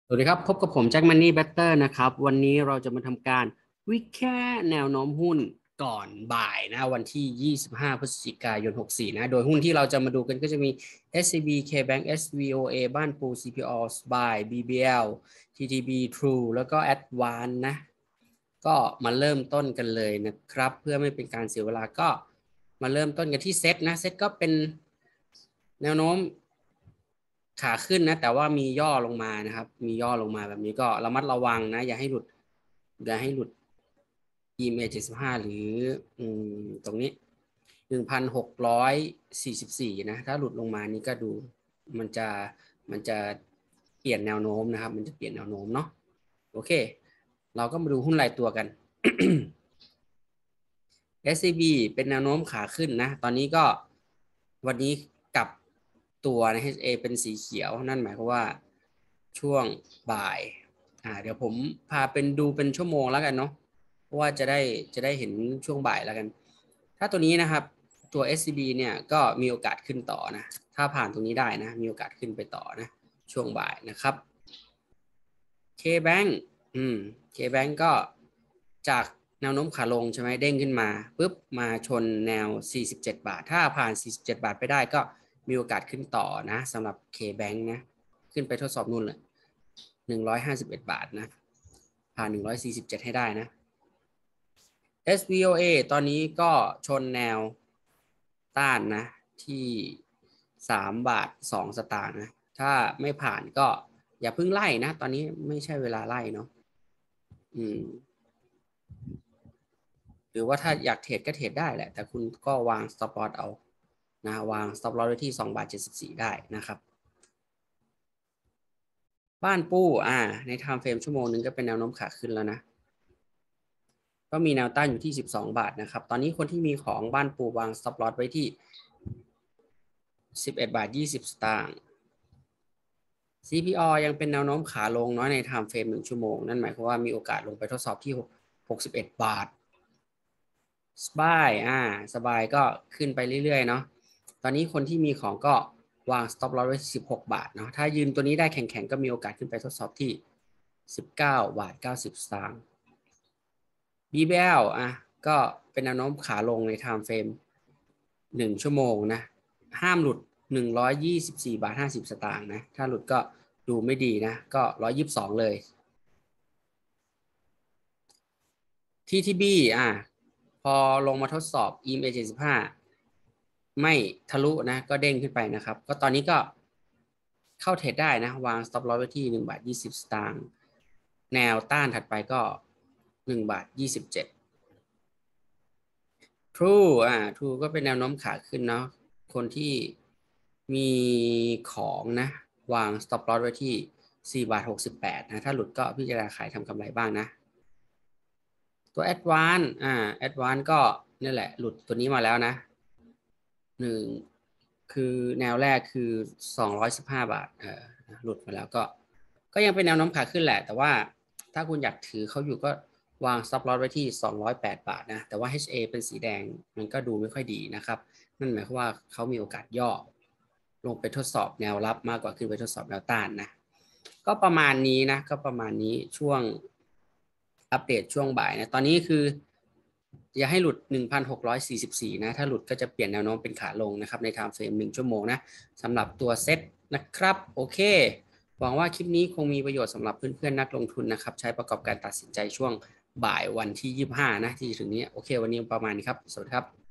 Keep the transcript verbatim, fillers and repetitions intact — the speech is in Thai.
สวัสดีครับพบกับผมแจ็คมันนี่แบตเตอร์นะครับวันนี้เราจะมาทำการวิเคราะห์แนวโน้มหุ้นก่อนบ่ายนะวันที่ยี่สิบห้าพฤศจิกายนหกสิบสี่นะโดยหุ้นที่เราจะมาดูกันก็จะมี เอส ซี บี K-Bank เอส วี โอ เอ บ้านปู ซี พี โอ เอส บี วาย บี บี แอล ที ที บี True แล้วก็ Advance นะก็มาเริ่มต้นกันเลยนะครับเพื่อไม่เป็นการเสียเวลาก็มาเริ่มต้นกันที่เซตนะเซตก็เป็นแนวโน้ม ขาขึ้นนะแต่ว่ามีย่อลงมานะครับมีย่อลงมาแบบนี้ก็ระมัดระวังนะอย่าให้หลุดอย่าให้หลุด อี เอ็ม เอ เจ็ดสิบห้าหรืออืมตรงนี้หนึ่งพันหกร้อยสี่สิบสี่นะถ้าหลุดลงมานี่ก็ดูมันจะมันจะเปลี่ยนแนวโน้มนะครับมันจะเปลี่ยนแนวโน้มเนาะโอเคเราก็มาดูหุ้นรายตัวกัน เอส ซี บี เป็นแนวโน้มขาขึ้นนะตอนนี้ก็วันนี้กลับตัวนะ เอช เอ เป็นสีเขียวนั่นหมายความว่าช่วงบ่ายอ่าเดี๋ยวผมพาเป็นดูเป็นชั่วโมงแล้วกันเนาะเพราะว่าจะได้จะได้เห็นช่วงบ่ายแล้วกันถ้าตัวนี้นะครับตัว เอส ซี บี เนี่ยก็มีโอกาสขึ้นต่อนะถ้าผ่านตรงนี้ได้นะมีโอกาสขึ้นไปต่อนะช่วงบ่ายนะครับ K-Bank อืม K-Bank ก็จากแนวโน้มขาลงใช่ไหมเด้งขึ้นมาปุ๊บมาชนแนวสี่สิบเจ็ดบาทถ้าผ่านสี่สิบเจ็ดบาทไปได้ก็มีโอกาสขึ้นต่อนะสำหรับ K-Bank นะขึ้นไปทดสอบนู่นเลยหนึ่งร้อยห้าสิบเอ็ดบาทนะผ่านหนึ่งร้อยสี่สิบเจ็ดให้ได้นะ เอส วี โอ เอ ตอนนี้ก็ชนแนวต้านนะที่สามบาทสองสตางค์นะถ้าไม่ผ่านก็อย่าเพิ่งไล่นะตอนนี้ไม่ใช่เวลาไล่เนาะอืมหรือว่าถ้าอยากเทรดก็เทรดได้แหละแต่คุณก็วาง stop loss เอานะวาง stop loss ไว้ที่สองบาทเจ็ดสิบสี่ได้นะครับบ้านปูอ่าใน time frame ชั่วโมงนึงก็เป็นแนวโน้มขาขึ้นแล้วนะก็มีแนวต้านอยู่ที่สิบสองบาทนะครับตอนนี้คนที่มีของบ้านปูวาง stop loss ไว้ที่สิบเอ็ดบาทยี่สิบสตางค์ ซี พี อ ยังเป็นแนวโน้มขาลงน้อยใน time frame หนึ่งชั่วโมงนั่นหมายความว่ามีโอกาสลงไปทดสอบที่หกสิบเอ็ดบาทสบายอ่าสบายก็ขึ้นไปเรื่อยๆเนาะตอนนี้คนที่มีของก็วาง stop loss ไว้สิบหกบาทเนาะถ้ายืนตัวนี้ได้แข็งๆก็มีโอกาสขึ้นไปทดสอบที่สิบเก้าบาทเก้าสิบสตางค์ บี บี แอล อ่ะก็เป็นแนวโน้มขาลงใน time frame หนึ่งชั่วโมงนะห้ามหลุดหนึ่งร้อยยี่สิบสี่บาทห้าสิบสตางค์นะถ้าหลุดก็ดูไม่ดีนะก็หนึ่งร้อยยี่สิบสองเลย ที ที บี อ่ะพอลงมาทดสอบ อี เอ็ม เอ เจ็ดสิบห้าไม่ทะลุนะก็เด้งขึ้นไปนะครับก็ตอนนี้ก็เข้าเทรดได้นะวาง stop loss ไว้ที่หนึ่งบาทยี่สิบสตางค์แนวต้านถัดไปก็หนึ่งบาทยี่สิบเจ็ด True อ่า True ก็เป็นแนวโน้มขาขึ้นเนาะคนที่มีของนะวาง stop loss ไว้ที่สี่บาทหกสิบแปดนะถ้าหลุดก็พิจารณาขายทำกำไรบ้างนะตัว Advance อ่า Advance ก็นี่แหละหลุดตัวนี้มาแล้วนะหนึ่งคือแนวแรกคือสองร้อยสิบห้าบาทเออหลุดมาแล้วก็ก็ยังเป็นแนวโน้มขาขึ้นแหละแต่ว่าถ้าคุณอยากถือเขาอยู่ก็วาง stop loss ไว้ที่สองร้อยแปดบาทนะแต่ว่า เอช เอ เป็นสีแดงมันก็ดูไม่ค่อยดีนะครับนั่นหมายความว่าเขามีโอกาสย่อลงไปทดสอบแนวรับมากกว่าขึ้นไปทดสอบแนวต้านนะก็ประมาณนี้นะก็ประมาณนี้ช่วงอัปเดตช่วงบ่ายนะตอนนี้คืออย่าให้หลุด หนึ่งพันหกร้อยสี่สิบสี่ นะถ้าหลุดก็จะเปลี่ยนแนวโน้มเป็นขาลงนะครับใน time frame หนึ่งชั่วโมงนะสำหรับตัวเซ็ตนะครับโอเคหวังว่าคลิปนี้คงมีประโยชน์สำหรับเพื่อนๆนักลงทุนนะครับใช้ประกอบการตัดสินใจช่วงบ่ายวันที่ยี่สิบห้านะที่ถึงนี้โอเควันนี้ประมาณนี้ครับสวัสดีครับ